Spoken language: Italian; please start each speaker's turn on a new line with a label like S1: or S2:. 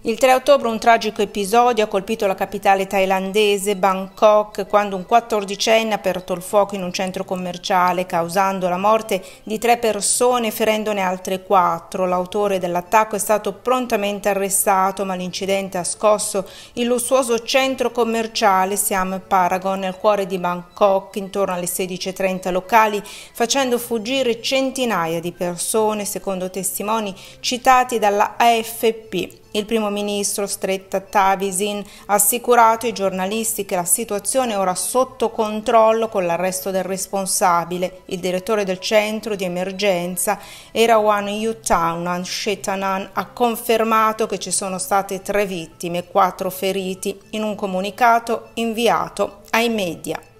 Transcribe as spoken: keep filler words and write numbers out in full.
S1: Il tre ottobre un tragico episodio ha colpito la capitale thailandese, Bangkok, quando un quattordicenne ha aperto il fuoco in un centro commerciale, causando la morte di tre persone e ferendone altre quattro. L'autore dell'attacco è stato prontamente arrestato, ma l'incidente ha scosso il lussuoso centro commerciale Siam Paragon nel cuore di Bangkok intorno alle sedici e trenta locali, facendo fuggire centinaia di persone, secondo testimoni citati dalla A F P. Il primo ministro Srettha Thavisin ha assicurato ai giornalisti che la situazione è ora sotto controllo con l'arresto del responsabile. Il direttore del centro di emergenza, Erawan Yuthaunan Shetanan, ha confermato che ci sono state tre vittime e quattro feriti in un comunicato inviato ai media.